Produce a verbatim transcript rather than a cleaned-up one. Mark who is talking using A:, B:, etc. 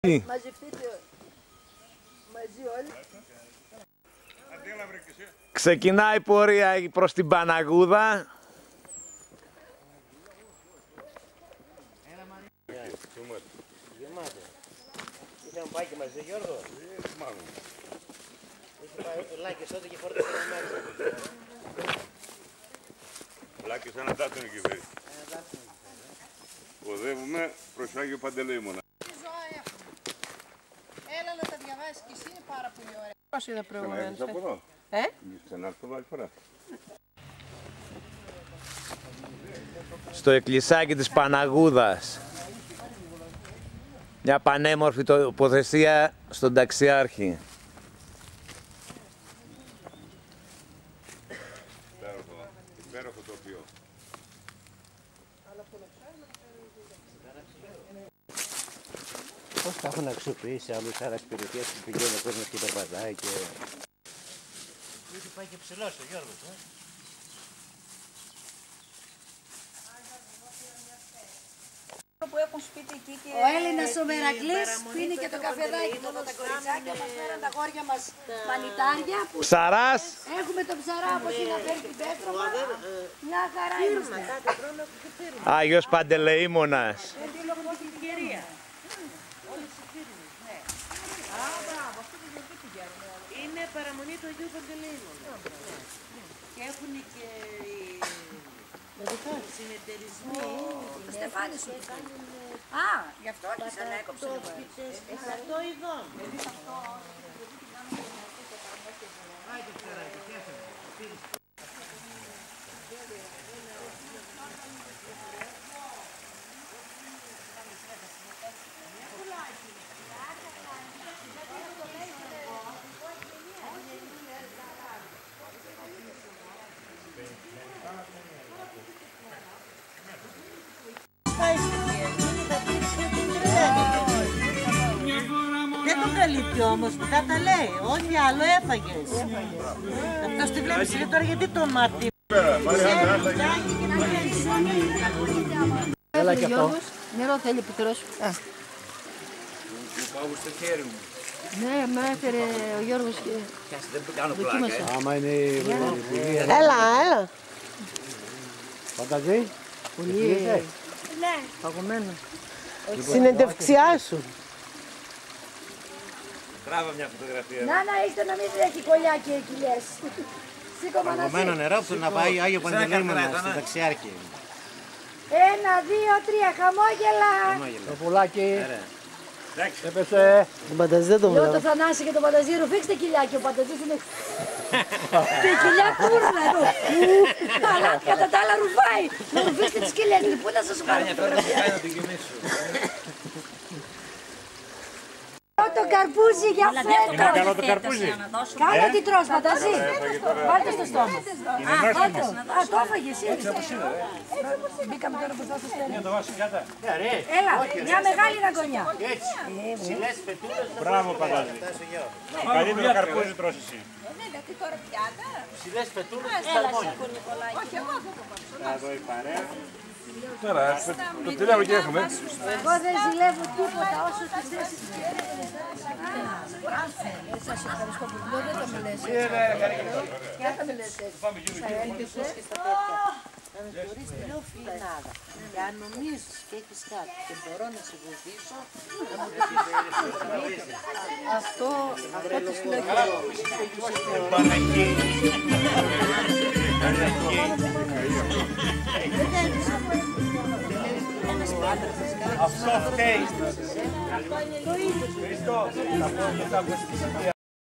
A: Μαζευτείτε μαζί όλοι.
B: Ξεκινάει η πορεία προς την Παναγούδα.
C: Είχαμε πάει και μαζί, Γιώργο. Μάλλον. Είχε πάει ο Λάκης τότε και φόρτωσε ένα μέρος.
D: Λάκης ανατάσσεται εκεί πέρα. Οδεύουμε προς Άγιο Παντελεήμονα.
A: Έλα να τα διαβάσεις και εσύ, είναι πάρα πολύ ωραία. Πώς είδα
D: Ξανά
A: προηγουμένως.
D: από εδώ.
A: Ε?
D: Ξανά από άλλη φορά.
B: Στο εκκλησάκι της Παναγούδας. Μια πανέμορφη τοποθεσία στον Ταξιάρχη.
D: Υπέροχο, υπέροχο τοπίο.
C: Πώς τα έχουν αξιοποιήσει άλλους άλλες περιοχές που πηγαίνει ο κόσμος και περπατάει και... Είχε πάει και ψηλός ο Γιώργος, ε.
A: Που έχουν σπίτι εκεί και ο Έλληνας ο Μερακλής πίνει και το καφεδάκι του τα κοριτσάκια μας φέραν τα γόρια μας μανιτάρια που
B: Ψαράς!
A: έχουμε τον ψαρά από εκεί να φέρει την πέτρωμα. Μια χαρά είμαστε.
B: Άγιος Παντελεήμονας.
E: Είναι παραμονή του Αγίου Παντελεήμωνα. Και έχουν και οι συνεταιρισμοί.
A: Το Στεφάνι σου. Α, γι' αυτό άρχισε να έκοψε.
E: Εξ αυτό ειδών. Δεν τον καλύπτει όμως, μετά τα λέει. Όχι, άλλο έφαγες. Αυτός τη βλέπεις και τώρα γιατί τον μαρτύρει.
A: Έλα και αυτό. Νερό θέλει πικρός.
F: Πάω στο χέρι μου.
A: Ναι, με έφερε ο Γιώργος και
F: Δεν κάνω πλάκα.
C: Άμα είναι...
A: Έλα, έλα.
C: Φανταζεί.
A: Πολύ παγωμένο.
G: Συνεντευξιά σου.
F: Τράβα μια φωτογραφία.
A: Να, να είστε να μην έχει κολλιά και κοιλιές. Σήκωμα να
C: Παγωμένο νερό που να πάει Άγιο Παντελεήμονα στο Ταξιάρχη.
A: Ένα, δύο, τρία, χαμόγελα.
C: Το πουλάκι. Έπεσε.
G: Τον Πανταζή δεν τον
A: Λέω
G: βλέπω.
A: το Θανάση και τον Πανταζή, ρουφήξτε κοιλιά και ο Πανταζής είναι... Και η κοιλιά κούρνα εδώ. Αλλά κατά τα άλλα ρουφάει. Να ρουφήστε τις κοιλιές, πού να σας πάρω φωτογραφία. Το καρπούζι για φέτος.
D: Καλό το καρπούζι.
A: Κάνε τι τρως, Πανταζή. Βάλτε στο στόμα. Α, βάλτε. Α, το έφαγες εσύ. Μπήκαμε τώρα μπροστά στο στέλνο. Έλα, μια μεγάλη ραγωνιά.
C: Ψηλές πετούλες.
D: Μπράβο, Πανταζή. Καλύτερο καρπούζι τρως εσύ.
C: Ψηλές πετούλες.
A: Όχι, εγώ θα το πάρω.
D: Εδώ η παρέα. Τώρα, το τηλέφωνο και έχουμε.
A: Εγώ δεν ζηλεύω τίποτα όσο τις θέσεις που σας ευχαριστώ πολύ. Δεν θα με λες έτσι. Δεν θα με λες έτσι. Στα έλπισες και στα τέτοια.
E: Να με θεωρείς λίγο φιλινάδα. Και αν νομίζεις και έχεις κάτι και μπορώ να σε βοηθήσω, να μου το πεις.
A: Αυτό, αυτό το λέω και εγώ.
D: Αυτό φταίει. Χριστό, τα πόδια τα